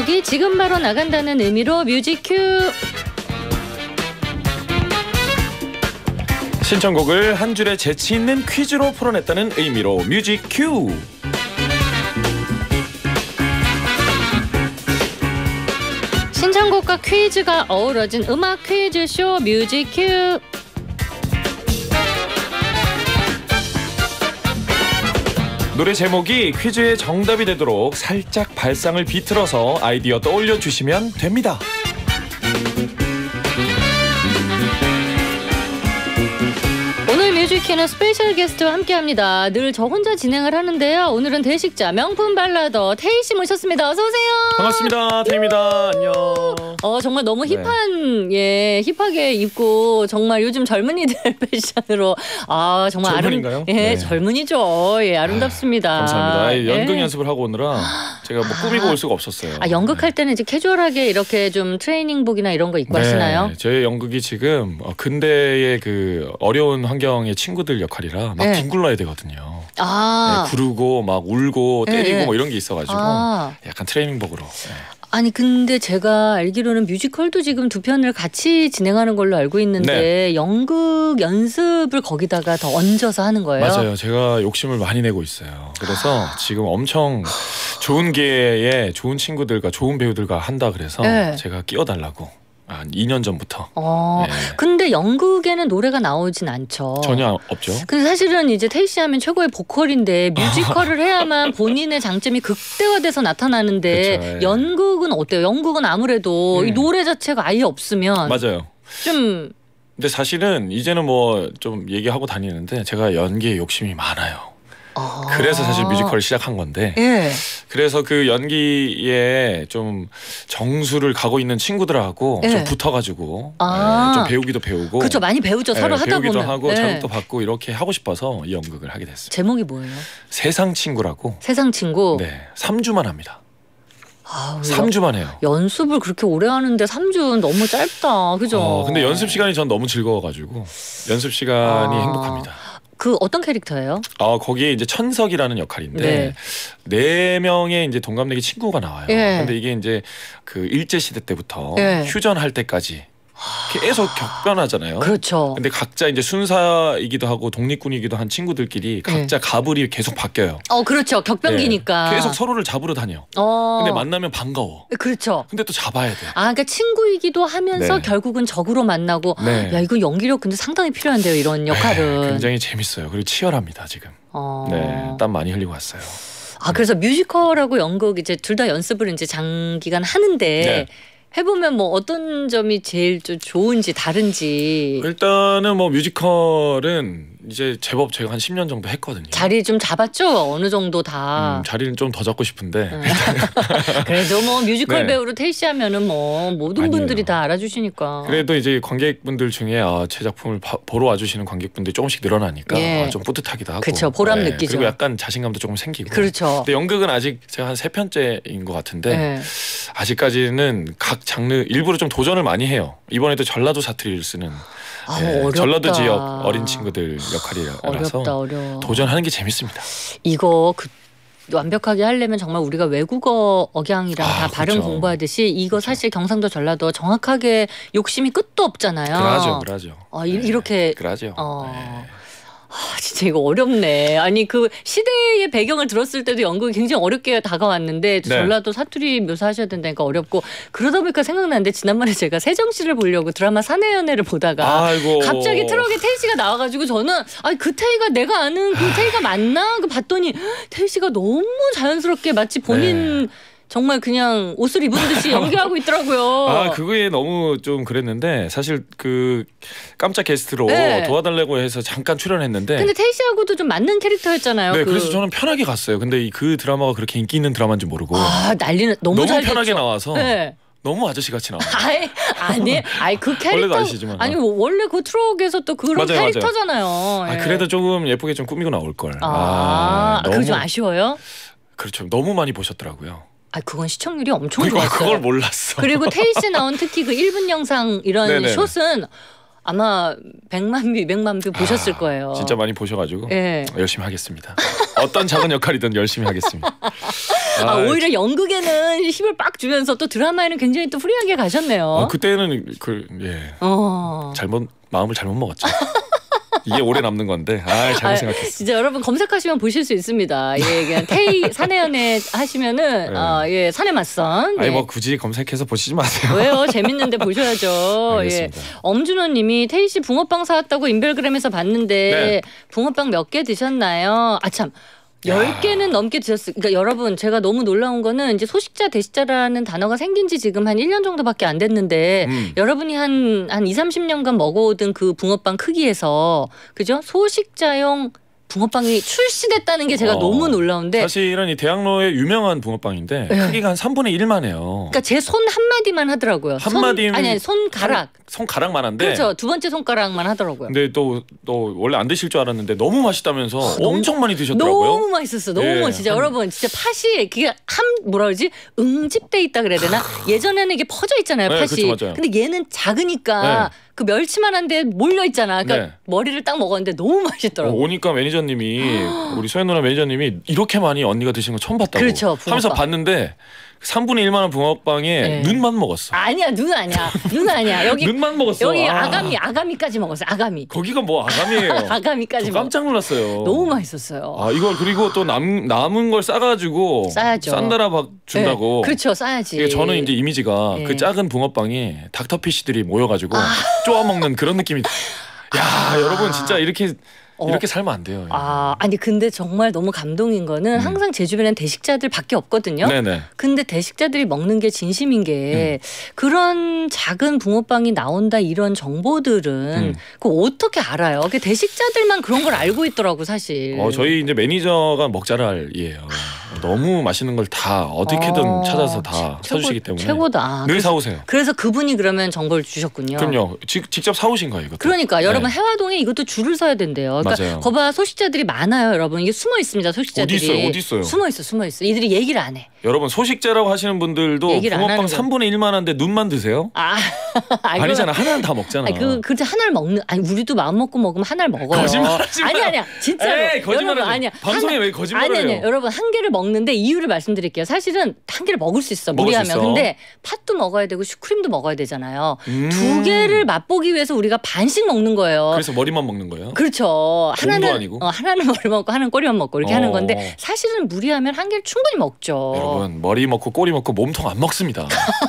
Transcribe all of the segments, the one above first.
신청곡이 지금 바로 나간다는 의미로 뮤직 큐. 신청곡을 한 줄의 재치 있는 퀴즈로 풀어냈다는 의미로 뮤직 큐. 신청곡과 퀴즈가 어우러진 음악 퀴즈쇼 뮤직 큐. 노래 제목이 퀴즈의 정답이 되도록 살짝 발상을 비틀어서 아이디어 떠올려 주시면 됩니다. 오늘 뮤직큐는 스페셜 게스트와 함께합니다. 늘 저 혼자 진행을 하는데요. 오늘은 대식자 명품 발라더 태희 씨 모셨습니다. 어서 오세요. 반갑습니다. 태희입니다. 안녕. 정말 너무 힙한 힙하게 입고 정말 요즘 젊은이들 패션으로 정말 젊은인가요? 네. 젊은이죠. 아름답습니다. 감사합니다. 연극 연습을 하고 오느라 제가 뭐 꾸미고 올 수가 없었어요. 연극할 때는 이제 캐주얼하게 이렇게 좀 트레이닝복이나 이런 거 입고 하시나요? 제 연극이 지금 근대의 그 어려운 환경의 친구들 역할이라 막 뒹굴러야 되거든요. 구르고 막 울고 때리고 뭐 이런 게 있어가지고 약간 트레이닝복으로. 아니 근데 제가 알기로는 뮤지컬도 지금 두 편을 같이 진행하는 걸로 알고 있는데 연극 연습을 거기다가 더 얹어서 하는 거예요? 맞아요. 제가 욕심을 많이 내고 있어요. 그래서 지금 엄청 좋은 기회에 좋은 친구들과 좋은 배우들과 한다 그래서 제가 끼워달라고 한 2년 전부터. 근데 연극에는 노래가 나오진 않죠. 전혀 없죠. 근데 사실은 이제 태희 씨 하면 최고의 보컬인데 뮤지컬을 해야만 본인의 장점이 극대화돼서 나타나는데 그쵸, 연극은 어때요? 연극은 아무래도 이 노래 자체가 아예 없으면 맞아요. 좀. 근데 사실은 이제는 뭐 좀 얘기하고 다니는데 제가 연기에 욕심이 많아요. 그래서 사실 뮤지컬을 시작한 건데 그래서 그 연기에 좀 정수를 가고 있는 친구들하고 좀 붙어가지고 좀 배우기도 배우고 그렇죠. 많이 배우죠. 서로 하다 배우기도 보면 하고 자극도 받고 이렇게 하고 싶어서 이 연극을 하게 됐어요. 제목이 뭐예요? 세상 친구라고. 세상 친구. 네, 3주만 합니다. 3주만 해요. 연습을 그렇게 오래 하는데 3주는 너무 짧다. 그죠? 근데 연습 시간이 전 너무 즐거워가지고 연습 시간이 행복합니다. 그 어떤 캐릭터예요? 거기에 이제 천석이라는 역할인데 네 명의 이제 동갑내기 친구가 나와요. 근데 이게 이제 그 일제 시대 때부터 휴전할 때까지 계속 격변하잖아요. 그렇죠. 근데 각자 이제 순사이기도 하고 독립군이기도 한 친구들끼리 각자 가불이 계속 바뀌어요. 그렇죠. 격변기니까. 계속 서로를 잡으러 다녀. 근데 만나면 반가워. 그렇죠. 근데 또 잡아야 돼. 그러니까 친구이기도 하면서 결국은 적으로 만나고. 야, 이거 연기력 근데 상당히 필요한데요. 이런 역할은. 굉장히 재밌어요. 그리고 치열합니다 지금. 땀 많이 흘리고 왔어요. 그래서 뮤지컬하고 연극 이제 둘 다 연습을 이제 장기간 하는데. 해보면 뭐 어떤 점이 제일 좀 좋은지 다른지. 일단은 뭐 뮤지컬은 이제 제법 제가 한 10년 정도 했거든요. 자리 좀 잡았죠? 어느 정도 다. 자리는 좀 더 잡고 싶은데. 그래도 뭐 뮤지컬 배우로 태희 씨 하면은 뭐 모든 분들이 다 알아주시니까. 그래도 이제 관객분들 중에 제 작품을 보러 와주시는 관객분들이 조금씩 늘어나니까 좀 뿌듯하기도 하고. 그렇죠. 보람 느끼죠. 그리고 약간 자신감도 조금 생기고. 그렇죠. 근데 연극은 아직 제가 한 3편째인 것 같은데 아직까지는 각 장르 일부러 좀 도전을 많이 해요. 이번에도 전라도 사투리를 쓰는 전라도 지역 어린 친구들 역할이라서 어려워. 도전하는 게 재밌습니다. 이거 완벽하게 하려면 정말 우리가 외국어 억양이랑 다 발음 공부하듯이 이거 사실 경상도 전라도 정확하게 욕심이 끝도 없잖아요. 그러죠. 이렇게. 그러죠. 진짜 이거 어렵네. 아니 그 시대의 배경을 들었을 때도 연극이 굉장히 어렵게 다가왔는데 전라도 사투리 묘사하셔야 된다니까 어렵고 그러다 보니까 생각나는데 지난번에 제가 세정 씨를 보려고 드라마 사내연애를 보다가 갑자기 트럭에 태희 씨가 나와가지고 저는 그 태희가 내가 아는 그 태희가 맞나? 봤더니 태희 씨가 너무 자연스럽게 마치 본인 정말 그냥 옷을 입은 듯이 연기하고 있더라고요. 그거에 너무 좀 그랬는데 사실 그 깜짝 게스트로 도와달라고 해서 잠깐 출연했는데 근데 태희 씨하고도 좀 맞는 캐릭터였잖아요. 그래서 저는 편하게 갔어요. 근데 그 드라마가 그렇게 인기 있는 드라마인 줄 모르고 난리는 너무 잘 편하게 됐죠. 나와서 너무 아저씨 같이 나와요. 그 캐릭터 원래도 아시지만 원래 그 트럭에서 또 그런 캐릭터잖아요. 그래도 조금 예쁘게 좀 꾸미고 나올 걸. 그거 좀 아쉬워요? 그렇죠. 너무 많이 보셨더라고요. 그건 시청률이 엄청 좋았어요. 그걸 몰랐어. 그리고 태희 씨 나온 특히 그 1분 영상 이런 숏은 아마 100만 뷰, 200만 뷰 보셨을 거예요. 진짜 많이 보셔가지고 열심히 하겠습니다. 어떤 작은 역할이든 열심히 하겠습니다. 오히려 연극에는 힘을 빡 주면서 또 드라마에는 굉장히 또 프리하게 가셨네요. 그때는 마음을 잘못 먹었죠. 이게 오래 남는 건데 잘못 생각했어. 진짜 여러분 검색하시면 보실 수 있습니다. 예, 그냥 태희 사내연애 하시면은 사내 맞선. 아니 뭐 굳이 검색해서 보시지 마세요. 왜요? 재밌는데 보셔야죠. 알겠습니다. 엄준호님이 태희 씨 붕어빵 사왔다고 인별그램에서 봤는데 붕어빵 몇 개 드셨나요? 참. 10개는 넘게 드셨어요. 그러니까 여러분 제가 너무 놀라운 거는 이제 소식자 대식자라는 단어가 생긴 지 지금 한 1년 정도밖에 안 됐는데 여러분이 한 2, 30년간 먹어오던 그 붕어빵 크기에서 그죠? 소식자용 붕어빵이 출시됐다는 게 제가 너무 놀라운데 사실은 이 대학로의 유명한 붕어빵인데 크기가 한 3분의 1만 해요. 그러니까 제 손 한 마디만 하더라고요. 아니 손가락. 손가락만 한데. 그렇죠. 두 번째 손가락만 하더라고요. 근데 또 원래 안 드실 줄 알았는데 너무 맛있다면서 엄청 많이 드셨더라고요. 너무 맛있었어. 너무 진짜 여러분 진짜 팥이 그게 뭐라 그러지? 응집돼 있다 그래야 되나? 예전에는 이게 퍼져 있잖아요. 팥이. 그렇죠, 맞아요. 근데 얘는 작으니까 그 멸치만 한데 몰려 있잖아. 그러니까 머리를 딱 먹었는데 너무 맛있더라고. 오니까 매니저님이 우리 소연 누나 매니저님이 이렇게 많이 언니가 드시는 거 처음 봤다고. 그렇죠. 하면서 봤는데 3분의 1만한 붕어빵에 눈만 먹었어. 아니야 눈 아니야. 눈 아니야. 여기 눈만 먹었어. 여기 아가미까지 먹었어요. 아가미. 거기가 뭐 아가미예요. 아가미까지 깜짝 놀랐어요. 너무 맛있었어요. 이걸 그리고 또 남은 걸 싸가지고 싸야죠. 싼다라 준다고. 그렇죠. 싸야지. 저는 이제 이미지가 그 작은 붕어빵이 닥터피쉬들이 모여가지고 쪼아 먹는 그런 느낌이. 야 여러분 진짜 이렇게 살면 안 돼요. 아니 근데 정말 너무 감동인 거는 항상 제 주변엔 대식자들밖에 없거든요. 네네. 근데 대식자들이 먹는 게 진심인 게 그런 작은 붕어빵이 나온다 이런 정보들은 그거 어떻게 알아요? 그 대식자들만 그런 걸 알고 있더라고 사실. 저희 이제 매니저가 먹자랄이에요. 너무 맛있는 걸 다 어떻게든 찾아서 다 사주시기 때문에 최고다. 늘 사오세요. 그래서 그분이 그러면 정보를 주셨군요. 그럼요. 직접 사오신 거예요. 이것도. 그러니까 여러분 해화동에 이것도 줄을 서야 된대요. 그러니까 거봐 소식자들이 많아요. 여러분 이게 숨어 있습니다. 소식자들이. 어디 있어요? 숨어 있어. 이들이 얘기를 안 해. 여러분 소식자라고 하시는 분들도 붕어빵 3분의 1만 한데 눈만 드세요? 아니잖아. 하나는 다 먹잖아. 그렇지 하나를 먹는. 우리도 마음 먹고 먹으면 하나를 먹어요. 거짓말하지 마. 아니야. 진짜로. 거짓말을 아니야. 방송에 왜 거짓말을 해요? 여러분 한 개를 먹는데 이유를 말씀드릴게요. 사실은 한 개를 먹을 수 있어. 무리하면. 근데 팥도 먹어야 되고 슈크림도 먹어야 되잖아요. 두 개를 맛보기 위해서 우리가 반씩 먹는 거예요. 그래서 머리만 먹는 거예요? 그렇죠. 하나는 아니고. 하나는 머리 먹고 하나는 꼬리만 먹고 이렇게 하는 건데 사실은 무리하면 한 개를 충분히 먹죠. 여러분 머리 먹고 꼬리 먹고 몸통 안 먹습니다.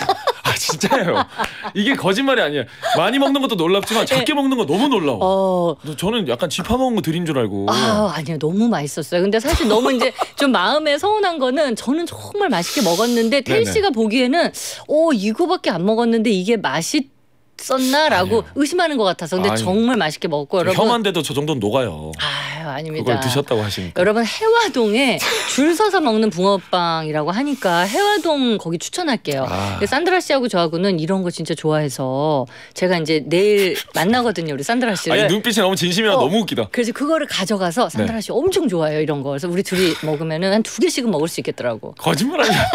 진짜예요. 이게 거짓말이 아니에요. 많이 먹는 것도 놀랍지만 작게 먹는 거 너무 놀라워. 저는 약간 쥐파먹은 거 드린 줄 알고. 아니요. 너무 맛있었어요. 근데 사실 너무 이제 좀 마음에 서운한 거는 저는 정말 맛있게 먹었는데 태희 씨가 보기에는 이거밖에 안 먹었는데 이게 썼나라고 의심하는 것 같아서. 근데 정말 맛있게 먹고 여러분. 혐한데도 저 정도는 녹아요. 아닙니다. 그걸 드셨다고 하시니까. 여러분 해화동에 줄 서서 먹는 붕어빵이라고 하니까 해화동 거기 추천할게요. 산드라 씨하고 저하고는 이런 거 진짜 좋아해서 제가 이제 내일 만나거든요. 우리 산드라 씨를. 눈빛이 너무 진심이라 너무 웃기다. 그래서 그거를 가져가서 산드라 씨 엄청 좋아해요. 이런 거. 그래서 우리 둘이 먹으면은 한 2개씩은 먹을 수 있겠더라고. 거짓말 아니야.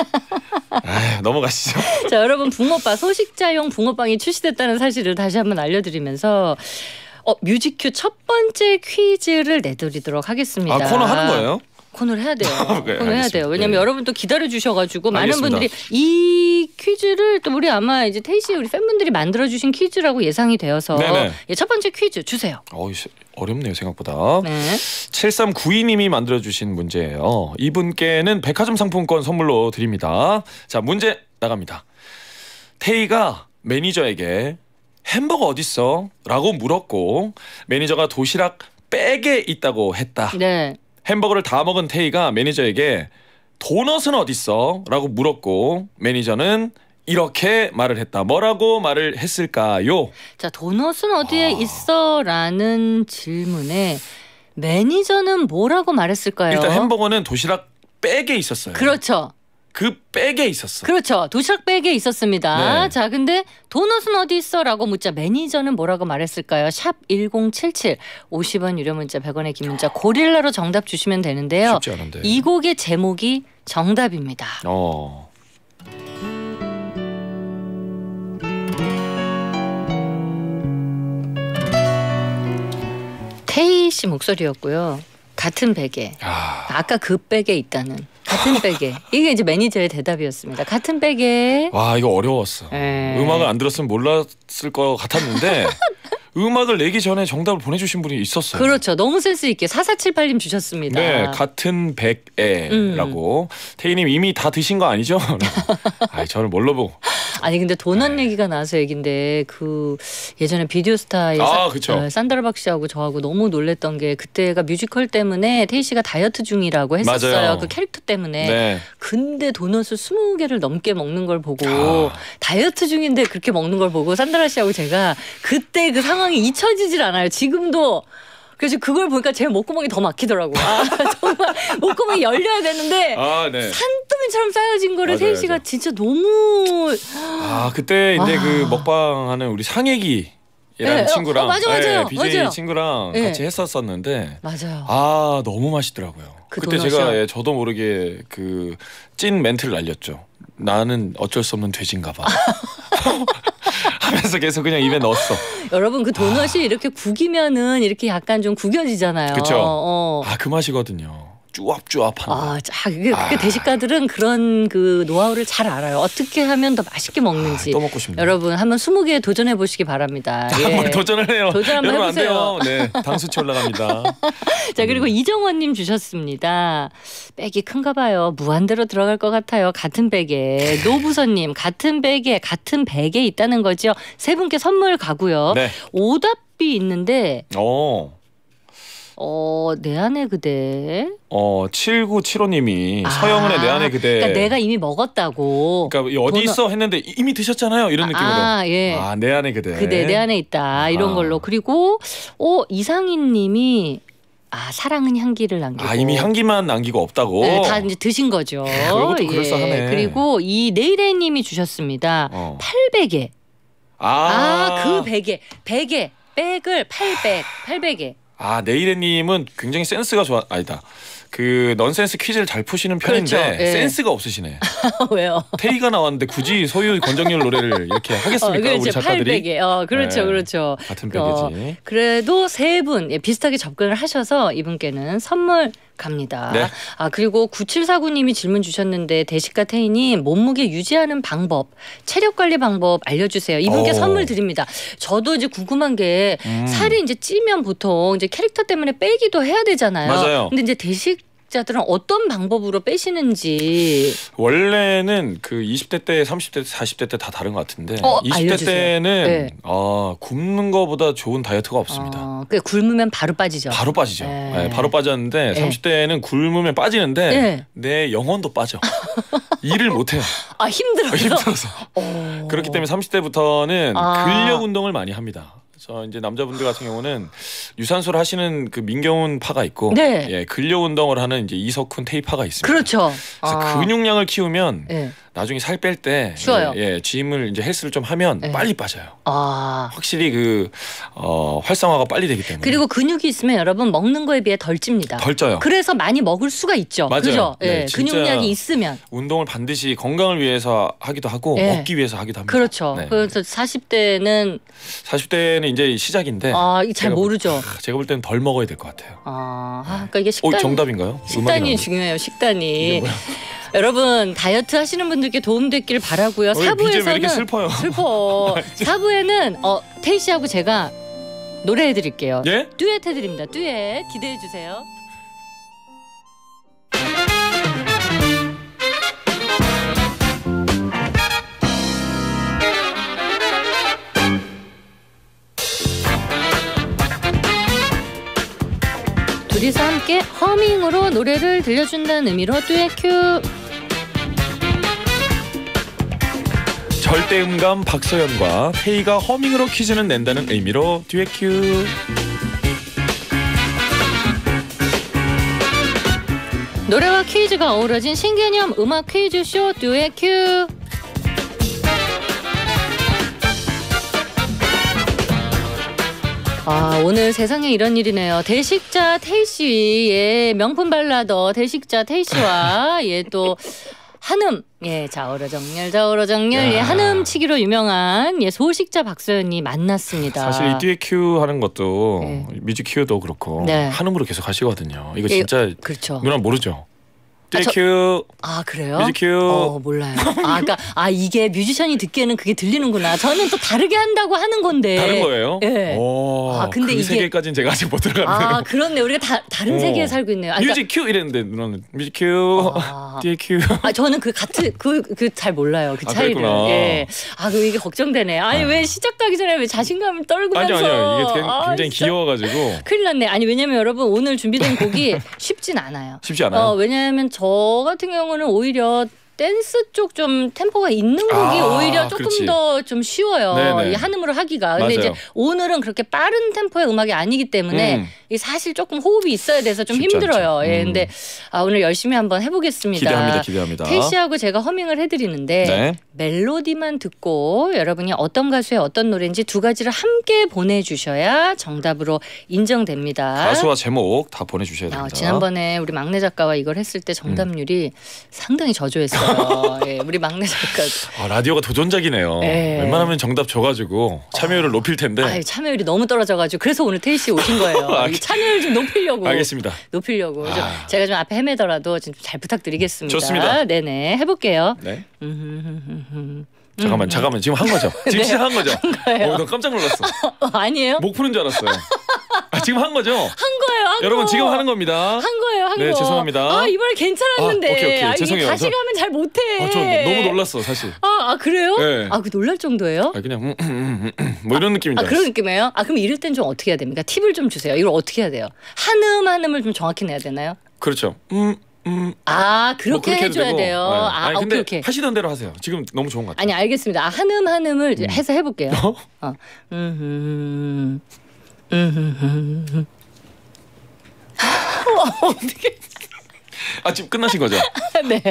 넘어가시죠. 자 여러분 붕어빵 소식자용 붕어빵이 출시됐다는 사실을 다시 한번 알려드리면서 뮤직큐 첫 번째 퀴즈를 내드리도록 하겠습니다. 코너 하는 거예요? 코너를 해야 돼요. 코너 해야 돼요. 왜냐면 네. 여러분 또 기다려 주셔가지고 많은 알겠습니다. 분들이 이 퀴즈를 또 우리 아마 이제 태희 씨 우리 팬분들이 만들어 주신 퀴즈라고 예상이 되어서 첫 번째 퀴즈 주세요. 어렵네요 생각보다. 7392님이 만들어주신 문제예요. 이분께는 백화점 상품권 선물로 드립니다. 자 문제 나갑니다. 태희가 매니저에게 햄버거 어딨어? 라고 물었고 매니저가 도시락 백에 있다고 했다. 네. 햄버거를 다 먹은 태희가 매니저에게 도넛은 어딨어? 라고 물었고 매니저는 이렇게 말을 했다. 뭐라고 말을 했을까요? 자 도넛은 어디에 있어? 라는 질문에 매니저는 뭐라고 말했을까요? 일단 햄버거는 도시락 백에 있었어요. 그렇죠. 그 백에 있었어. 그렇죠. 도시락 백에 있었습니다. 네. 자, 근데 도넛은 어디 있어? 라고 묻자 매니저는 뭐라고 말했을까요? 샵 1077 50원 유료 문자 100원의 긴 문자 고릴라로 정답 주시면 되는데요. 쉽지 않은데. 이 곡의 제목이 정답입니다. 태희 씨 목소리였고요. 같은 베개. 아까 그 백에 있다는. 같은 베개. 이게 이제 매니저의 대답이었습니다. 같은 베개. 와 이거 어려웠어. 음악을 안 들었으면 몰랐을 것 같았는데 음악을 내기 전에 정답을 보내주신 분이 있었어요. 그렇죠. 너무 센스 있게 4478님 주셨습니다. 네, 같은 백에라고. 태희님 이미 다 드신 거 아니죠? 아, 저를 뭘로 보고. 아니 근데 도넛 얘기가 나와서 얘긴데 그 예전에 비디오스타의 산드라박 씨하고 저하고 너무 놀랬던 게 그때가 뮤지컬 때문에 태희 씨가 다이어트 중이라고 했었어요. 맞아요. 그 캐릭터 때문에. 네. 근데 도넛을 20개를 넘게 먹는 걸 보고 다이어트 중인데 그렇게 먹는 걸 보고 산드라 씨하고 제가 그때 그 상황이 잊혀지질 않아요. 지금도. 그래서 그걸 보니까 제 목구멍이 더 막히더라고요. 정말 목구멍이 열려야 되는데 산더미처럼 쌓여진 거를 태희 씨가 진짜 너무 그때 이제 그 먹방하는 우리 상혜기라는 친구랑 맞아요. BJ 친구랑 같이 했었었는데 맞아요. 너무 맛있더라고요. 그때 제가 저도 모르게 그 찐 멘트를 날렸죠. 나는 어쩔 수 없는 돼지인가 봐. 하면서 계속 그냥 입에 넣었어. 여러분 그 도넛이 이렇게 구기면은 이렇게 약간 좀 구겨지잖아요. 그렇죠. 그 맛이거든요. 쭈압쭈압한. 그게 대식가들은 그런 그 노하우를 잘 알아요. 어떻게 하면 더 맛있게 먹는지. 또 먹고 싶네요. 여러분 한번 20개 도전해 보시기 바랍니다. 뭘 도전을 해요. 도전 한번 해보세요. 네, 당 수치 올라갑니다. 자 그리고 이정원님 주셨습니다. 백이 큰가 봐요. 무한대로 들어갈 것 같아요. 같은 베개. 노부선님 같은 베개 같은 베개 있다는 거죠. 세 분께 선물 가고요. 네. 오답이 있는데. 내 안에 그대. 7975님이 서영은의 내 안에 그대. 그러니까 내가 이미 먹었다고. 그러니까 어디 있어 했는데 이미 드셨잖아요. 이런 느낌으로. 예. 내 안에 그대. 그대 내 안에 있다. 이런 걸로. 그리고 이상희님이 사랑은 향기를 남기고. 이미 향기만 남기고 없다고. 네, 다 이제 드신 거죠. 그것도 그럴싸하네. 그리고 이 네이레이님이 주셨습니다. 800에. 그 베개. 백을 800에. 네이레님은 굉장히 센스가 아니다. 그 넌센스 퀴즈를 잘 푸시는 편인데 그렇죠. 센스가 없으시네. 왜요? 태희가 나왔는데 굳이 소유 권정열 노래를 이렇게 하겠습니까? 그렇죠. 우리 작가들이. 800에. 그렇죠. 같은 베개지. 그래도 세 분 비슷하게 접근을 하셔서 이분께는 선물 갑니다. 네. 그리고 9749님이 질문 주셨는데 대식가 태희님 몸무게 유지하는 방법, 체력 관리 방법 알려주세요. 이분께 선물 드립니다. 저도 이제 궁금한 게 살이 이제 찌면 보통 이제 캐릭터 때문에 빼기도 해야 되잖아요. 맞아요. 근데 이제 자들은 어떤 방법으로 빼시는지. 원래는 그 20대 때, 30대 때, 40대 때 다 다른 것 같은데 20대 알려주세요. 때는 굶는 거보다 좋은 다이어트가 없습니다. 굶으면 바로 빠지죠. 바로 빠지죠. 바로 빠졌는데 30대는 굶으면 빠지는데 내 영혼도 빠져. 일을 못해요. 힘들어서. 그렇기 때문에 30대부터는 근력 운동을 많이 합니다. 이제 남자분들 같은 경우는 유산소를 하시는 그 민경훈 파가 있고 근력 운동을 하는 이제 이석훈 테이파가 있습니다. 그렇죠. 그래서 근육량을 키우면 나중에 살 뺄 때 쉬워요. 짐을 이제 헬스를 좀 하면 빨리 빠져요. 확실히 그 활성화가 빨리 되기 때문에. 그리고 근육이 있으면 여러분 먹는 거에 비해 덜 찝니다. 덜 쪄요. 그래서 많이 먹을 수가 있죠. 맞아요. 그죠? 근육량이 있으면. 운동을 반드시 건강을 위해서 하기도 하고 먹기 위해서 하기도 합니다. 그렇죠. 그래서 40대는 이제 시작인데. 잘 모르죠. 제가 볼 때는 덜 먹어야 될 것 같아요. 그러니까 이게 정답인가요? 식단이 중요해요. 식단이. 여러분 다이어트 하시는 분들께 도움됐길 바라고요. 4부에서는 왜 이렇게 슬퍼요? 4부에는 태희 씨하고 제가 노래해드릴게요. 듀엣 해드립니다. 듀엣 기대해주세요. 둘이서 함께 허밍으로 노래를 들려준다는 의미로 듀엣 큐. 절대음감 박서연과 태희가 허밍으로 퀴즈는 낸다는 의미로 듀엣 큐. 노래와 퀴즈가 어우러진 신개념 음악 퀴즈쇼 듀엣 큐. 오늘 세상에 이런 일이네요. 대식자 태희 씨의 명품 발라더 대식자 태희 씨와 또 한음 자오러 정렬 한음 치기로 유명한 소식자 박서연이 만났습니다. 사실 이 듀엣 큐 하는 것도 뮤직 큐도 그렇고 한음으로 계속 하시거든요. 이거 진짜 그렇죠. 누나 모르죠? 큐. 그래요? 뮤직 큐. 몰라요. 그러니까 이게 뮤지션이 듣기에는 그게 들리는구나. 저는 또 다르게 한다고 하는 건데. 다른 거예요? 네. 근데 그 세계까지는 제가 아직 못 들어갔네요. 그렇네. 우리가 다른 세계에 살고 있네요. 뮤직 큐 이랬는데 누나는 뮤직 큐, 뒤에 큐. 저는 그 잘 몰라요. 그 차이를. 그랬구나. 예. 그럼 이게 걱정되네. 아니 왜 시작하기 전에 왜 자신감을 떨구면서. 아니요. 이게 굉장히 귀여워가지고. 큰일 났네. 아니 왜냐면 여러분 오늘 준비된 곡이 쉽진 않아요. 쉽지 않아요. 왜냐하면 저 같은 경우는 오히려 댄스 쪽 좀 템포가 있는 곡이 오히려 조금 더 좀 쉬워요. 이 한음으로 하기가. 근데 맞아요. 이제 오늘은 그렇게 빠른 템포의 음악이 아니기 때문에 사실 조금 호흡이 있어야 돼서 좀 힘들어요. 예, 근데 오늘 열심히 한번 해보겠습니다. 기대합니다. 태희 씨하고 제가 허밍을 해드리는데 멜로디만 듣고 여러분이 어떤 가수의 어떤 노래인지 두 가지를 함께 보내주셔야 정답으로 인정됩니다. 가수와 제목 다 보내주셔야 됩니다. 지난번에 우리 막내 작가와 이걸 했을 때 정답률이 상당히 저조했어요. 예, 우리 막내 작가. 라디오가 도전작이네요. 웬만하면 정답 줘가지고 참여율을 높일 텐데. 참여율이 너무 떨어져가지고 그래서 오늘 태희 씨 오신 거예요. 이 참여율 좀 높이려고. 알겠습니다. 높이려고. 제가 좀 앞에 헤매더라도 좀 잘 부탁드리겠습니다. 좋습니다. 네네 해볼게요. 네. 잠깐만 지금 한 거죠? 지금 시작한 거죠? 한 거예요. 나 깜짝 놀랐어. 아니에요? 목 푸는 줄 알았어요. 지금 한 거죠? 한 거예요. 여러분 지금 하는 겁니다. 한 거예요. 네, 죄송합니다. 이번에 괜찮았는데. 오케이. 죄송해요. 다시 가면 잘 못해. 저 너무 놀랐어 사실. 그래요? 네. 그 놀랄 정도예요? 그냥 뭐 이런 느낌인데. 그런 느낌이에요? 그럼 이럴 땐 좀 어떻게 해야 됩니까? 팁을 좀 주세요. 이걸 어떻게 해야 돼요? 한음을 좀 정확히 내야 되나요? 그렇죠. 그렇게 해줘야 돼요. 근데 오케이. 하시던 대로 하세요. 지금 너무 좋은 것 같아요. 아니 알겠습니다. 한음을 해서 해볼게요. 어떻게? 지금 끝나신 거죠? 네.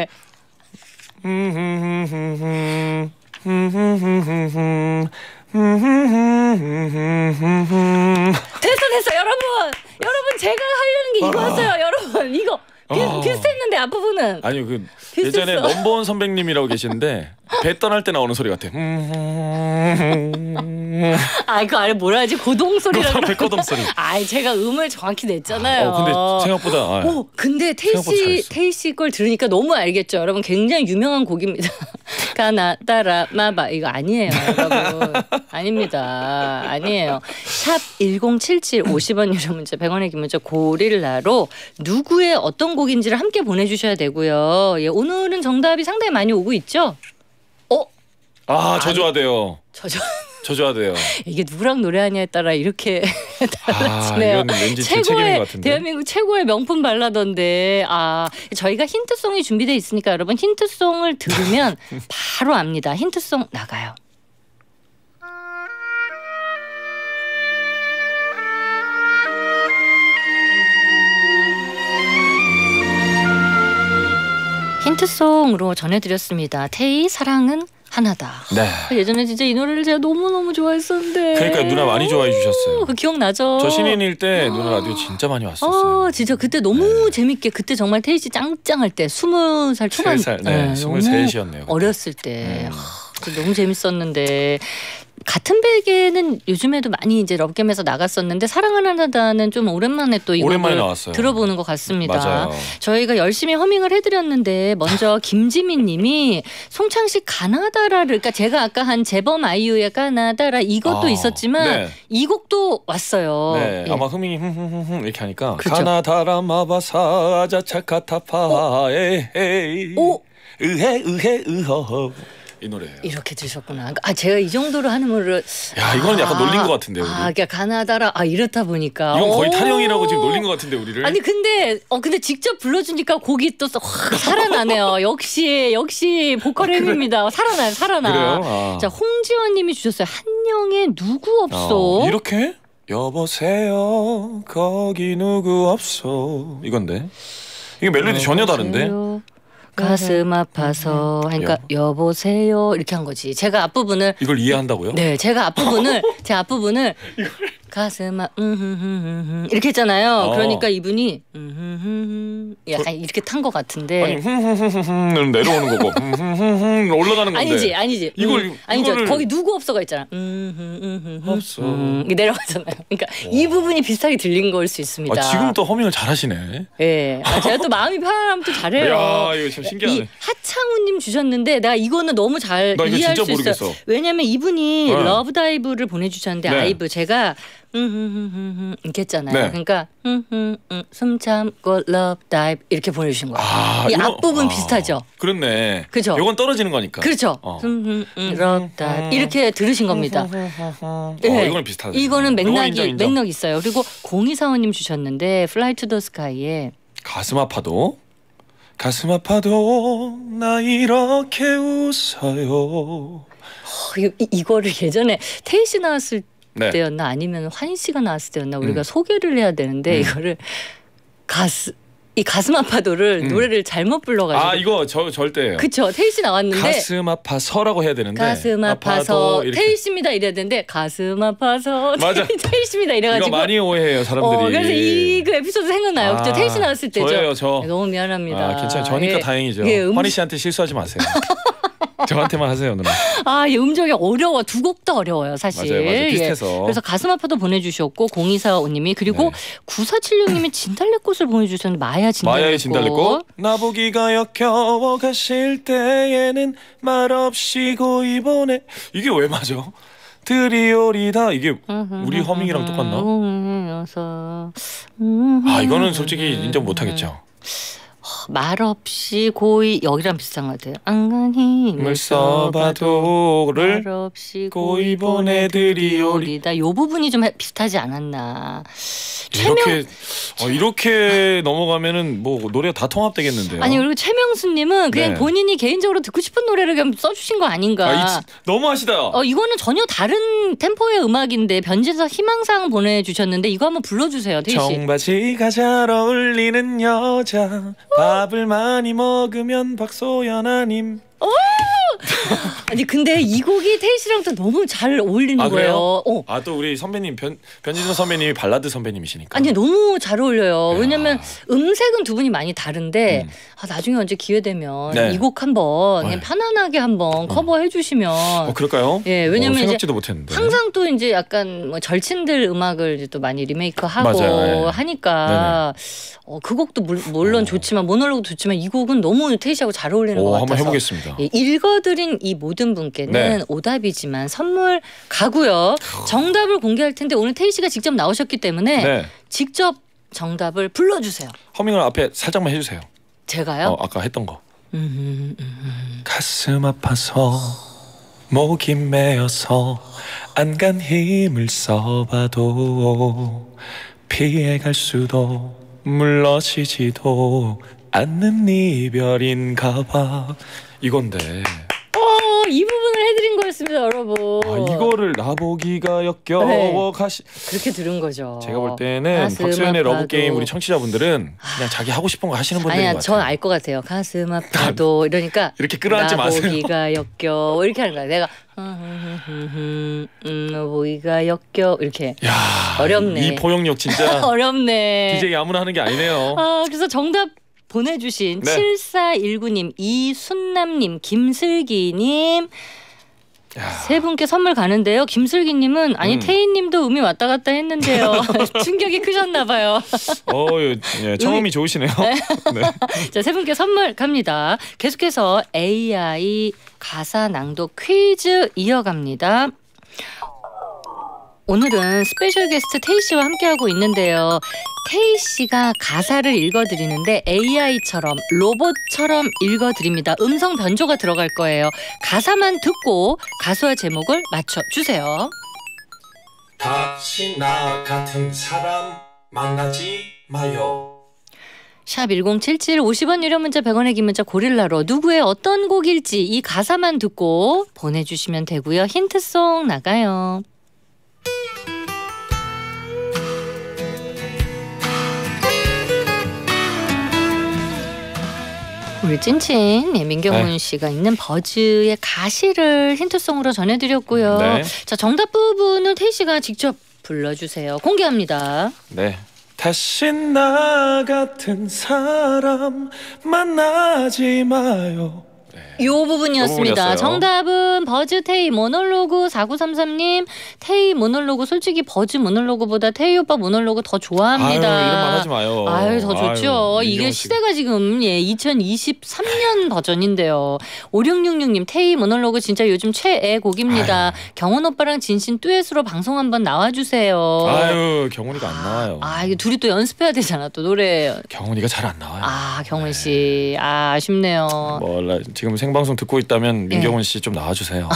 됐어 여러분 제가 하려는 게 이거였어요. 여러분 이거 비슷했는데 앞부분은. 아니요 예전에 넘버원 선배님이라고 계시는데 배 떠날 때 나오는 소리 같아요. 그거 아래 뭐라 하지? 고동 소리라고. 백고동 소리. 제가 음을 정확히 냈잖아요. 근데 생각보다. 근데 태희 씨 걸 들으니까 너무 알겠죠. 여러분 굉장히 유명한 곡입니다. 가나 따라 마바 이거 아니에요, 여러분. 아닙니다. 아니에요. 샵 1077 50원 유료 문자 100원의 긴 문자 고릴라로 누구의 어떤 곡인지를 함께 보내주셔야 되고요. 오늘은 정답이 상당히 많이 오고 있죠. 저조하대요. 저조하대요. 이게 누구랑 노래하냐에 따라 이렇게 달라지네요. 이건 왠지 제 책임인 것 같은데. 대한민국 최고의 명품 발라더인데 저희가 힌트송이 준비되어 있으니까 여러분 힌트송을 들으면 바로 압니다. 힌트송 나가요. 힌트송으로 전해드렸습니다. 태희 사랑은 하나다. 네. 예전에 진짜 이 노래를 제가 너무너무 좋아했었는데. 그러니까 누나 많이 좋아해 주셨어요. 기억나죠? 저 신인일 때 누나 라디오 진짜 많이 왔었어요. 진짜 그때 너무 재밌게 그때 정말 태희 씨 짱짱할 때 20살 초반. 23이었네요. 어렸을 때. 너무 재밌었는데. 같은 베개는 요즘에도 많이 이제 럽겜에서 나갔었는데 사랑은 하나다는 좀 오랜만에 또 이걸 들어보는 것 같습니다. 맞아요. 저희가 열심히 허밍을 해드렸는데 먼저 김지민 님이 송창식 가나다라를 그러니까 제가 아까 한 재범 아이유의 가나다라 이것도 있었지만 이 곡도 왔어요. 네. 아마 흐밍이 이렇게 하니까 가나다라 마바사 아자차카타파 에헤이 으헤 으허 이 노래예요. 이렇게 들으셨구나. 제가 이 정도로 하는 거를 이건 약간 놀린 것 같은데요. 그러니까 가나다라 이렇다 보니까 이건 거의 타령이라고 지금 놀린 것 같은데 우리를. 아니 근데 직접 불러주니까 곡이 또 확 살아나네요. 역시 보컬 햄입니다. 살아나. 그래요? 자 홍지원님이 주셨어요. 한영의 누구 없어. 이렇게 여보세요 거기 누구 없어 이건데 이게 멜로디 전혀 다른데. 가슴 아파서 그러니까 여보세요 이렇게 한 거지. 제가 앞부분을 이걸 이해한다고요? 네, 제가 앞부분을 가슴 이렇게 했잖아요. 그러니까 이분이 약간 이렇게 탄 것 같은데. 아니 내려오는 거고 올라가는 건데. 아니지. 이거를 거기 누구 없어가 있잖아. 없어. 내려가잖아요. 그러니까 이 부분이 비슷하게 들린 걸 수 있습니다. 지금 또 허밍을 잘하시네. 예. 제가 또 마음이 편안하면 또 잘해요. 야, 이거 참 신기하네. 하창우님 주셨는데 내가 이거는 너무 잘 이해할 수 있어요. 왜냐면 이분이 러브다이브를 보내주셨는데 아이브 제가 이렇게 했잖아요. 그러니까 숨 참고 러브다이브 이렇게 보내주신 거예요. 이 앞부분 비슷하죠. 그렇네. 그죠. 이건 떨어지는 거니까. 그렇죠. 러브다이브 이렇게 들으신 겁니다. 이거는 비슷하다. 이거는 맥락이 있어요. 그리고 0245님 주셨는데 Fly to the Sky에 가슴 아파도 나 이렇게 웃어요. 이거를 예전에 태희 씨 나왔을 때였나 아니면 환희 씨가 나왔을 때였나 우리가 소개를 해야 되는데 이거를 가슴 아파도를 노래를 잘못 불러가지고 이거 절대예요. 그쵸. 태희 씨 나왔는데 가슴 아파서라고 해야 되는데 가슴 아파서 태희 씨입니다 이래야 되는데 가슴 아파서 맞아. 태희 씨입니다 이래가지고 이거 많이 오해해요 사람들이. 그래서 그 에피소드 생각나요. 그죠. 태희 씨 나왔을 때죠. 저예요 저. 너무 미안합니다. 괜찮아요. 저니까 다행이죠. 환희 씨한테 실수하지 마세요. 저한테만 하세요 누나. 이 음정이 어려워. 두 곡 다 어려워요 사실. 맞아요. 비슷해서. 그래서 가슴 아파도 보내주셨고 0245님이 그리고 9476님이 진달래꽃을 보내주셨는데 마야의 진달래꽃. 나보기가 역겨워 가실 때에는 말없이 고이 보내. 이게 왜 맞아? 드리오리다. 이게 우리 허밍이랑 똑같나? 이거는 솔직히 인정 못하겠죠. 말없이 고이 여기랑 비슷한 것 같아요. 안간 힘을 써봐도를 말없이 고이 보내드리오리다. 이 부분이 좀 비슷하지 않았나. 이렇게 넘어가면은 뭐 노래가 다 통합되겠는데요. 그리고 최명수님은 그냥 본인이 개인적으로 듣고 싶은 노래를 그냥 써주신 거 아닌가. 너무하시다. 이거는 전혀 다른 템포의 음악인데 변진서 희망사항 보내주셨는데 이거 한번 불러주세요, 태희 씨. 청바지가 잘 어울리는 여자 밥을 많이 먹으면 박소연 아님. 근데 이 곡이 태희 씨랑 또 너무 잘 어울리는 거예요. 또 우리 선배님 변진서 선배님이 발라드 선배님이시니까. 너무 잘 어울려요. 왜냐면 음색은 두 분이 많이 다른데 나중에 언제 기회 되면 이 곡 한번 그냥 편안하게 한번 커버해 주시면. 그럴까요? 예, 왜냐면 생각지도 못했는데. 항상 또 이제 약간 뭐 절친들 음악을 이제 또 많이 리메이크하고 하니까 그 곡도 물론 좋지만 모놀로그도 좋지만 이 곡은 너무 태희 씨하고 잘 어울리는 것 같아서. 한번 해보겠습니다. 읽어드린 이 모든 분께는 오답이지만 선물 가고요. 정답을 공개할 텐데 오늘 태희 씨가 직접 나오셨기 때문에 직접 정답을 불러주세요. 허밍을 앞에 살짝만 해주세요. 제가요? 아까 했던 거. 가슴 아파서 목이 메어서 안간 힘을 써봐도 피해갈 수도 물러지지도 않는 이별인가 봐. 이건데. 이 부분을 해드린 거였습니다, 여러분. 이거를 나보기가 역겨워 그렇게 들은 거죠. 제가 볼 때는 박소연의 러브게임 우리 청취자분들은 그냥 자기 하고 싶은 거 하시는 분들인 것 같아요. 전 알 것 같아요. 가슴 아파도 이러니까 이렇게 끌어안지 마세요. 나보기가 역겨워 이렇게 하는 거야. 내가 나보기가 역겨워 이렇게. 어렵네. 이 포용력 진짜 어렵네. DJ 아무나 하는 게 아니네요. 그래서 정답 보내주신 7419님, 이순남님, 김슬기님 세 분께 선물 가는데요. 김슬기님은 태희님도 음이 왔다 갔다 했는데요. 충격이 크셨나 봐요. 청음이 좋으시네요. 자, 세 분께 선물 갑니다. 계속해서 AI 가사 낭독 퀴즈 이어갑니다. 오늘은 스페셜 게스트 태희 씨와 함께하고 있는데요. 태희 씨가 가사를 읽어드리는데 AI처럼 로봇처럼 읽어드립니다. 음성 변조가 들어갈 거예요. 가사만 듣고 가수와 제목을 맞춰주세요. 다시 나 같은 사람 만나지 마요. 샵 1077 50원 유료 문자 100원의 긴 문자 고릴라로 누구의 어떤 곡일지 이 가사만 듣고 보내주시면 되고요. 힌트송 나가요. 우리 찐친 민경훈 씨가 있는 버즈의 가시를 힌트송으로 전해드렸고요. 자, 정답 부분을 태희 씨가 직접 불러주세요. 공개합니다. 다시 나 같은 사람 만나지 마요. 요 부분이었습니다. 정답은 버즈 테이 모놀로그. 4933님 테이 모놀로그. 솔직히 버즈 모놀로그보다 테이 오빠 모놀로그 더 좋아합니다. 아유, 이런 말 하지 마요. 아유, 더 좋죠. 이게 시대가 지금 2023년 버전인데요. 5666님 테이 모놀로그 진짜 요즘 최애 곡입니다. 경훈 오빠랑 진신 듀엣으로 방송 한번 나와주세요. 아유, 경훈이가 안 나와요. 이게 둘이 또 연습해야 되잖아. 또 노래. 경훈이가 잘 안 나와요. 경훈 씨. 아쉽네요. 몰라. 지금 생방송 듣고 있다면 민경훈 씨 좀 나와주세요.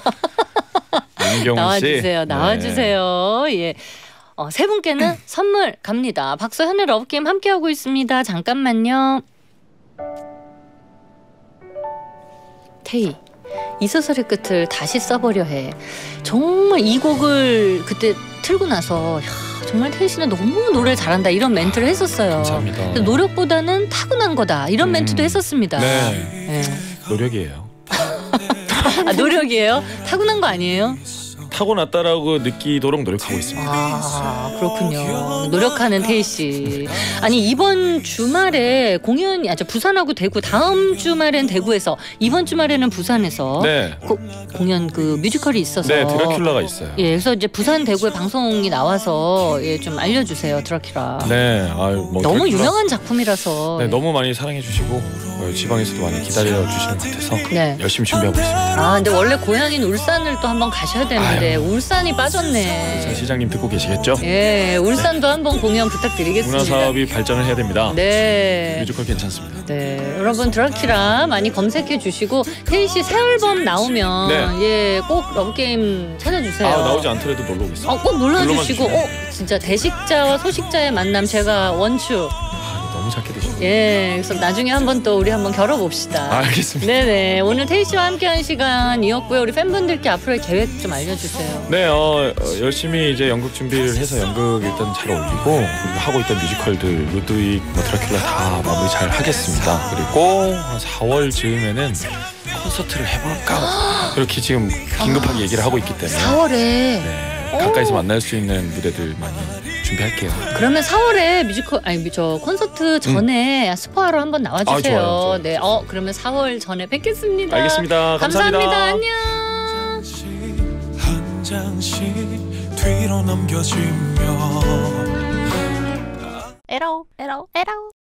민경훈 씨. 나와주세요. 예. 세 분께는 선물 갑니다. 박서현의 러브게임 함께하고 있습니다. 잠깐만요. 테이, 이 소설의 끝을 다시 써보려 해. 정말 이 곡을 그때 틀고 나서 정말 태희 씨는 너무 노래 잘한다 이런 멘트를 했었어요. 감사합니다. 노력보다는 타고난 거다 이런 멘트도 했었습니다. 네. 노력이에요. 노력이에요? 타고난 거 아니에요? 타고났다라고 느끼도록 노력하고 있습니다. 그렇군요. 노력하는 태희 씨. 아니 이번 주말에 공연이 부산하고 대구, 다음 주말엔 대구에서, 이번 주말에는 부산에서 공연 그 뮤지컬이 있어서. 네, 드라큘라가 있어요. 예, 그래서 이제 부산 대구에 방송이 나와서 좀 알려주세요, 드라큘라. 네, 너무 드라큘라. 유명한 작품이라서. 네, 너무 많이 사랑해 주시고 지방에서도 많이 기다려 주시는 것 같아서 열심히 준비하고 있습니다. 근데 원래 고향인 울산을 또 한번 가셔야 되는데. 울산이 빠졌네. 울산 시장님 듣고 계시겠죠? 예, 울산도 한번 공연 부탁드리겠습니다. 문화 사업이 발전을 해야 됩니다. 네. 뮤지컬 괜찮습니다. 네, 여러분 드라큘라 많이 검색해 주시고 태희 씨 새 앨범 나오면 꼭 러브게임 찾아주세요. 나오지 않더라도 놀러 오겠습니다. 꼭 놀러주시고 진짜 대식자와 소식자의 만남 제가 원추. 너무 작게 드시네요. 예, 그래서 나중에 한번 또 우리 한번 겨뤄봅시다. 알겠습니다. 네네. 오늘 태희 씨와 함께한 시간이었고요. 우리 팬분들께 앞으로의 계획 좀 알려주세요. 네, 열심히 이제 연극 준비를 해서 연극 일단 잘 올리고, 그리고 하고 있던 뮤지컬들 루드윅, 드라큘라 다 마무리 잘 하겠습니다. 그리고 4월 즈음에는 콘서트를 해볼까 그렇게 지금 긴급하게 얘기를 하고 있기 때문에 4월에 가까이서 만날 수 있는 무대들 많이 준비할게요. 그러면 4월에 콘서트 전에 스포하러 한번 나와주세요. 좋아요. 네, 그러면 4월 전에 뵙겠습니다. 알겠습니다. 감사합니다. 안녕. 한 장씩 뒤로 넘겨지며 에라오